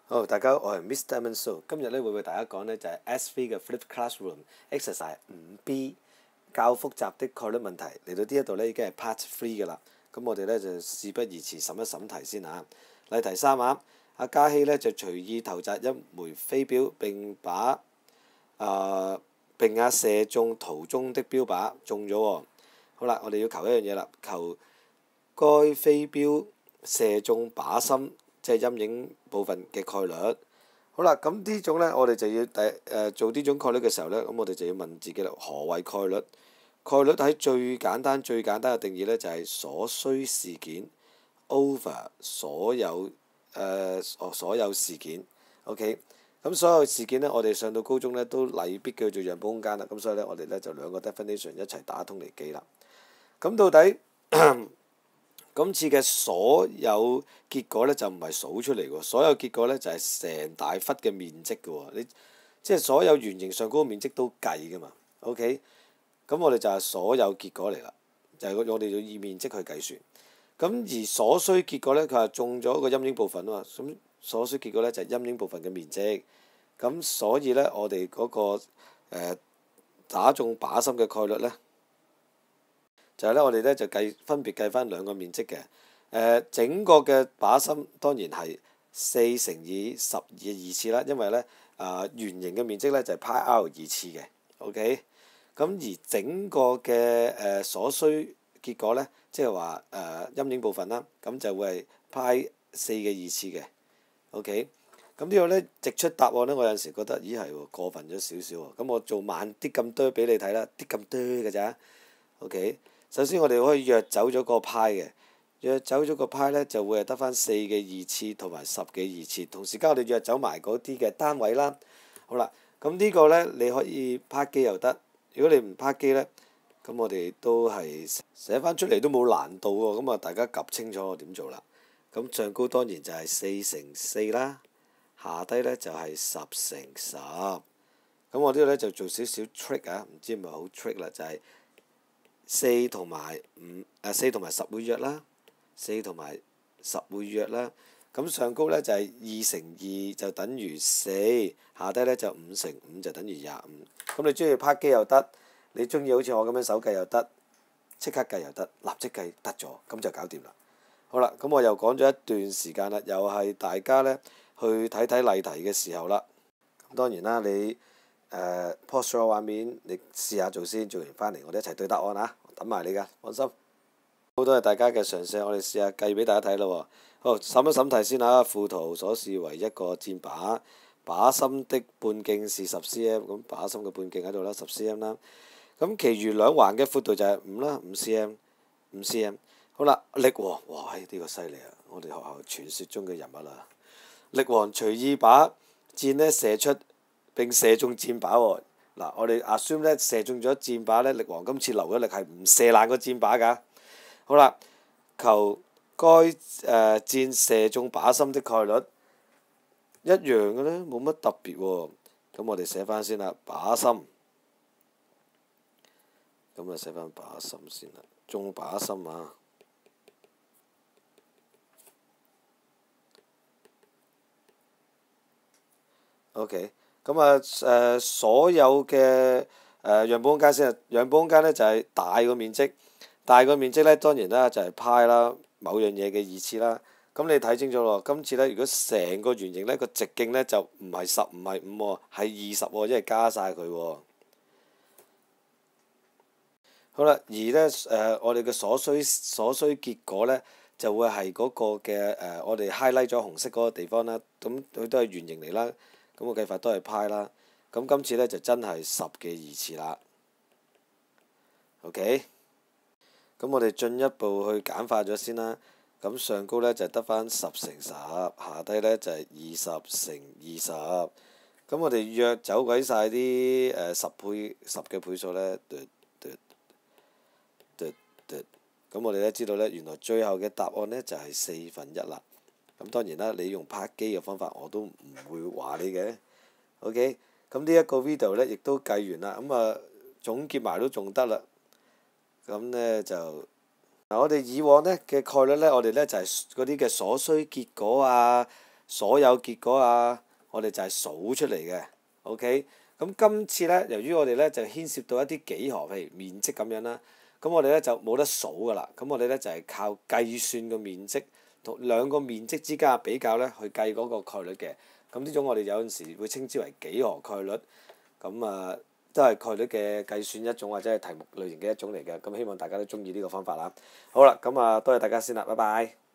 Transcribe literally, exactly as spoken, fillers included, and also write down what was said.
好，大家好，我係 Mister Manso。今日咧會為大家講咧就係 S 三嘅 Flip Classroom Exercise 五 B 較複雜的概率問題。嚟到呢一度咧已經係 Part Three 嘅啦。咁我哋咧就事不宜遲，審一審題先嚇。例題三啊，阿嘉希咧就隨意投擲一枚飛鏢，並把啊、呃、並也射中圖中的標靶，中咗喎。好啦，我哋要求一樣嘢啦，求該飛鏢射中靶心，即係陰影部分嘅概率。好啦，咁呢種呢，我哋就要第誒、呃、做呢種概率嘅時候呢，咁我哋就要問自己啦，何謂概率？概率喺最簡單、最簡單嘅定義呢，就係、是、所需事件 over 所有誒、呃、所有事件。OK，咁所有事件呢，我哋上到高中呢都例必叫做讓步空間啦。咁所以呢，我哋呢就兩個 definition 一齊打通嚟記啦。咁到底今次嘅所有結果咧就唔係數出嚟喎，所有結果咧就係成大忽嘅面積嘅喎，你即係所有圓形上嗰個面積都計㗎嘛。OK，咁我哋就係所有結果嚟啦，就係、是、我哋要以面積去計算。咁而所需結果咧，佢係中咗個陰影部分啊嘛，咁所需結果咧就係陰影部分嘅面積。咁所以咧，我哋嗰、那個、呃、打中靶心嘅概率咧，就係咧，我哋咧就計分別計翻兩個面積嘅。誒、呃，整個嘅靶心當然係四乘以十二嘅二次啦，因為咧啊、呃、圓形嘅面積咧就係派 r 二次嘅。OK，咁而整個嘅誒、呃、所需結果咧，即係話誒陰影部分啦，咁就會係派四嘅二次嘅。OK，咁呢個咧直出答案咧，我有陣時覺得咦係喎過分咗少少喎，咁我做慢啲咁多俾你睇啦，啲咁多嘅咋。OK。首先我哋可以約走咗個派嘅，約走咗個派咧就會係得翻四嘅二次同埋十嘅二次，同時間我哋約走埋嗰啲嘅單位啦。好啦，咁呢個咧你可以拍機又得，如果你唔拍機咧，咁我哋都係寫翻出嚟都冇難度喎。咁啊，大家及清楚我點做啦。咁上高當然就係四乘四啦，下低咧就係十乘十。咁我呢度咧就做少少 trick 啊，唔知係咪好 trick 啦，就係、是。四同埋五，誒四同埋十會約啦，四同埋十會約啦。咁上高咧就係二乘二就等於四，下低咧就五乘五就等於廿五。咁你中意拍機又得，你中意好似我咁樣手計又得，即刻計又得，立即計得咗，咁就搞掂啦。好啦，咁我又講咗一段時間啦，又係大家咧去睇睇例題嘅時候啦。咁當然啦，你誒 post 咗畫面，你試下做先，做完翻嚟我哋一齊對答案啊！等埋你㗎，放心。好多係大家嘅嘗試，我哋試下計俾大家睇咯喎。好，審一審題先嚇。附圖所示為一個箭靶，靶心的半徑是十 cm，咁靶心嘅半徑喺度啦，十 cm 啦。咁其餘兩環嘅闊度就係五啦，五 cm，五 cm。好啦，力王，哇！呢、這個犀利啊！我哋學校傳說中嘅人物啦。力王隨意把箭呢射出並射中箭靶喎。嗱，我哋 assume 咧射中咗箭靶咧，力王今次留咗力係唔射爛個箭靶㗎。好啦，求該誒、呃、箭射中靶心的概率一樣嘅咧，冇乜特別喎。咁我哋寫翻先啦，靶心。咁啊寫翻靶心先啦，中靶心啊。OK。咁啊誒，所有嘅誒、呃、讓步空間先啊，讓步空間咧就係、是、大個面積，大個面積咧當然啦就係派啦，某樣嘢嘅二次啦。咁你睇清楚咯，今次咧如果成個圓形咧個直徑咧就唔係十唔係五喎，係二十喎，即係加晒佢喎。好啦，而咧誒、呃、我哋嘅所需所需結果咧就會係嗰個嘅誒、呃、我哋 highlight 咗紅色嗰個地方啦，咁佢都係圓形嚟啦。咁個計法都係派啦，咁今次咧就真係十嘅二次啦。OK，咁我哋進一步去簡化咗先啦。咁上高咧就得翻十乘十，下低咧就係二十乘二十。咁我哋約走鬼晒啲誒十倍十嘅倍數咧，嘟嘟嘟嘟。咁我哋咧知道咧，原來最後嘅答案咧就係四分一啦。咁當然啦，你用拍機嘅方法我都唔會話你嘅。OK，咁呢一個 video 咧亦都計完啦，咁啊總結埋都仲得啦。咁咧就嗱，我哋以往咧嘅概率咧，我哋咧就係嗰啲嘅所需結果啊、 所有結果啊，我哋就係數出嚟嘅。OK，咁今次咧，由於我哋咧就牽涉到一啲幾何，譬如面積咁樣啦，咁我哋咧就冇得數㗎啦。咁我哋咧就係靠計算個面積同兩個面積之間嘅比較咧，去計嗰個概率嘅。咁呢種我哋有陣時會稱之為幾何概率。咁啊，都係概率嘅計算一種或者係題目類型嘅一種嚟嘅。咁希望大家都中意呢個方法啦。好啦，咁啊，多謝大家先啦，拜拜。